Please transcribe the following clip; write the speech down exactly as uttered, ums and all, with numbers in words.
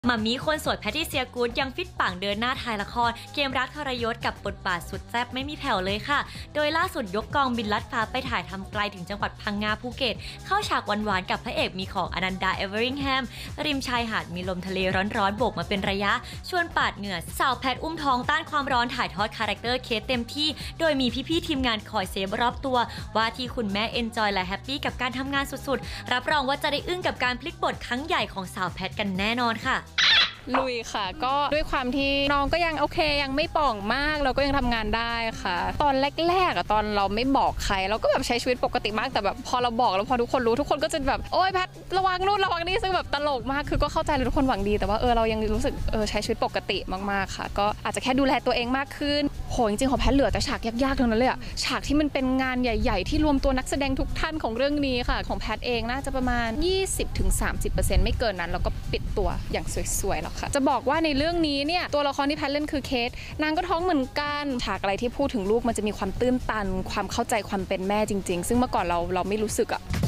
มัมมี่คนสวยแพทริเซียกู๊ดยังฟิตปังเดินหน้าถ่ายละครเกมรักทรยศกับบทบาทสุดแซ่บไม่มีแผ่วเลยค่ะโดยล่าสุดยกกองบินลัดฟ้าไปถ่ายทำไกลถึงจังหวัดพังงาภูเก็ตเข้าฉากหวานๆกับพระเอกมีของอนันดาเอเวอริงแฮมริมชายหาดมีลมทะเลร้อนๆโบกมาเป็นระยะชวนปาดเหงื่อสาวแพทอุ้มท้องต้านความร้อนถ่ายทอดคาแรคเตอร์เคสเต็มที่โดยมีพี่ๆทีมงานคอยเซฟรอบตัวว่าที่คุณแม่เอนจอยและแฮปปี้กับการทำงานสุดๆรับรองว่าจะได้อึ้งกับการพลิกบทครั้งใหญ่ของสาวแพทกันแน่นอนค่ะลุยค่ะก็ด้วยความที่น้องก็ยังโอเคยังไม่ป่องมากเราก็ยังทำงานได้ค่ะตอนแรกๆอะตอนเราไม่บอกใครเราก็แบบใช้ชีวิตปกติมากแต่แบบพอเราบอกแล้วพอทุกคนรู้ทุกคนก็จะแบบโอ๊ยแพทระวังนู่นระวังนี่ซึ่งแบบตลกมากคือก็เข้าใจเลยทุกคนหวังดีแต่ว่าเออเรายังรู้สึกเออใช้ชีวิตปกติมากๆค่ะก็อาจจะแค่ดูแลตัวเองมากขึ้นโหจริงๆของแพทเหลือแต่ฉากยากๆทั้งนั้นเลยอะฉากที่มันเป็นงานใหญ่ๆที่รวมตัวนักแสดงทุกท่านของเรื่องนี้ค่ะของแพทเองน่าจะประมาณ ยี่สิบถึงสามสิบเปอร์เซ็นต์ ไม่เกินนั้นแล้วก็ปิดตัวอย่างสวยๆแล้วค่ะจะบอกว่าในเรื่องนี้เนี่ยตัวละครที่แพทเล่นคือเคสนางก็ท้องเหมือนกันฉากอะไรที่พูดถึงลูกมันจะมีความตื้นตันความเข้าใจความเป็นแม่จริงๆซึ่งเมื่อก่อนเราเราไม่รู้สึกอะ